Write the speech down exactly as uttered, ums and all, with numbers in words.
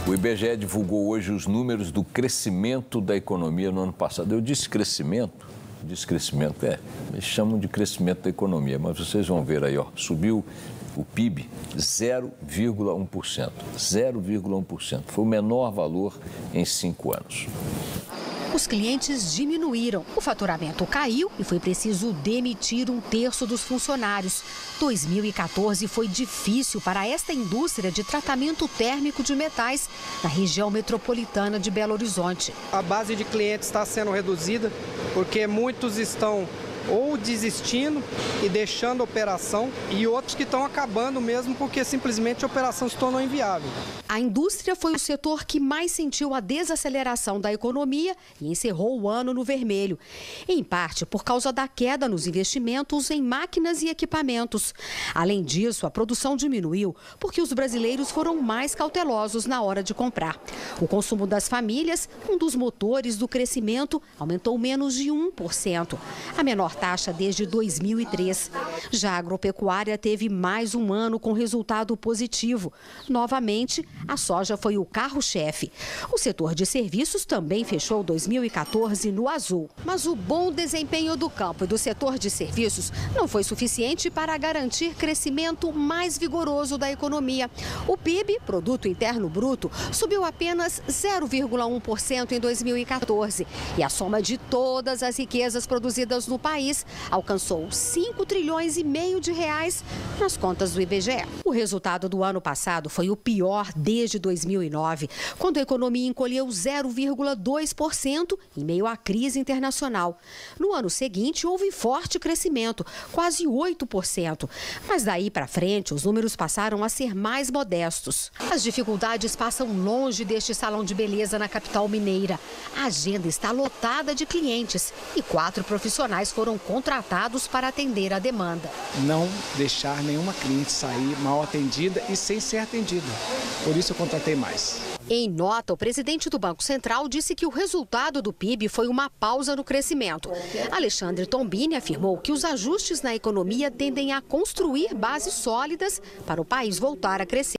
O I B G E divulgou hoje os números do crescimento da economia no ano passado. Eu disse crescimento, disse crescimento, é, eles chamam de crescimento da economia, mas vocês vão ver aí, ó, subiu o P I B zero vírgula um por cento, zero vírgula um por cento, foi o menor valor em cinco anos. Os clientes diminuíram, o faturamento caiu e foi preciso demitir um terço dos funcionários. dois mil e quatorze foi difícil para esta indústria de tratamento térmico de metais na região metropolitana de Belo Horizonte. A base de clientes está sendo reduzida porque muitos estão ou desistindo e deixando a operação e outros que estão acabando mesmo porque simplesmente a operação se tornou inviável. A indústria foi o setor que mais sentiu a desaceleração da economia e encerrou o ano no vermelho, em parte por causa da queda nos investimentos em máquinas e equipamentos. Além disso, a produção diminuiu porque os brasileiros foram mais cautelosos na hora de comprar. O consumo das famílias, um dos motores do crescimento, aumentou menos de um por cento. A menor taxa desde dois mil e três. Já a agropecuária teve mais um ano com resultado positivo. Novamente, a soja foi o carro-chefe. O setor de serviços também fechou dois mil e quatorze no azul. Mas o bom desempenho do campo e do setor de serviços não foi suficiente para garantir crescimento mais vigoroso da economia. O P I B, Produto Interno Bruto, subiu apenas zero vírgula um por cento em dois mil e quatorze. E a soma de todas as riquezas produzidas no país alcançou cinco trilhões e meio de reais nas contas do I B G E. O resultado do ano passado foi o pior desde dois mil e nove, quando a economia encolheu zero vírgula dois por cento em meio à crise internacional. No ano seguinte, houve forte crescimento, quase oito por cento. Mas daí para frente, os números passaram a ser mais modestos. As dificuldades passam longe deste salão de beleza na capital mineira. A agenda está lotada de clientes e quatro profissionais foram contratados para atender a demanda. Não deixar nenhuma cliente sair mal atendida e sem ser atendida. Por isso eu contratei mais. Em nota, o presidente do Banco Central disse que o resultado do P I B foi uma pausa no crescimento. Alexandre Tombini afirmou que os ajustes na economia tendem a construir bases sólidas para o país voltar a crescer.